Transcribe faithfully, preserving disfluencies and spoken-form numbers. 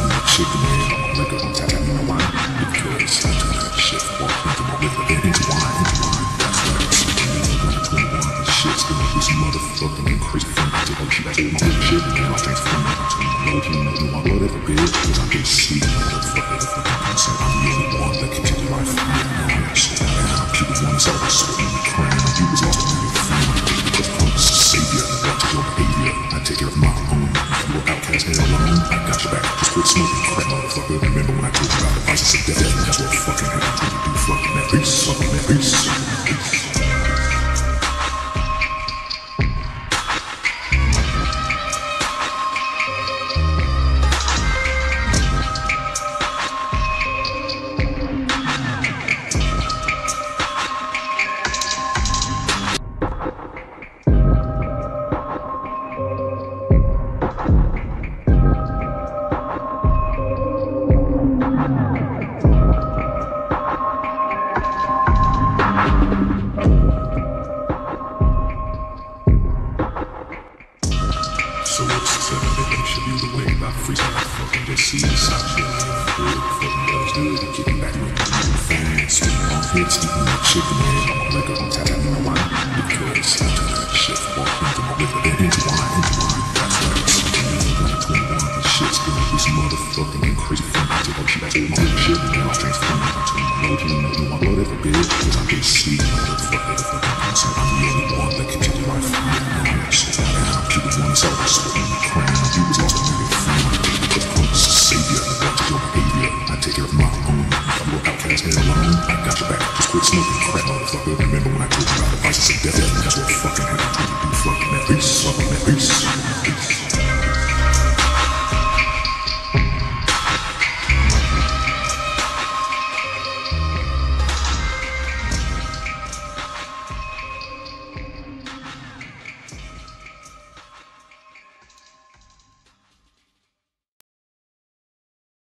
sleeping with chicken and I'm a liquor on tap, you know why? Because I do that shit, walk into my liquor and into wine, into wine. That's right, I'm twenty-one, shit's gonna be some motherfucking crazy fun. I take all shit, I take my whole shit and I'll transform it into my low team, you my blood every bit, cause I'm just sleeping, motherfucker, the fucking concept. I'm the only one that can take your life, yeah, no, so down. Cupid one side of the sword in the crown, you was lost in your phone. Because I'm the savior, watch your behavior, I take care of my own. If you're outcast and alone, I got your back. Just quit smoking crack, motherfucker. Remember when I told you about the vices of death? That's what fucking happened when you do fucking that peace, fucking that peace, peace. So what's the seven that they should be the way by freestyle? Fucking just see the side shit and good. Fucking does good and kicking back with the fans. Spitting on hits, eating that chicken and I'm a liquor on tap, you know why? Because I do that shit, walk into my liquor and into wine, into wine. That's right, I'm twenty-one, shit's gonna be some motherfucking crazy fun. I take all shit, I take my whole shit and I'll transform it into my low team, you my blood every bit, cause I'm just sleeping, motherfucker, the fucking concept. I'm the only one that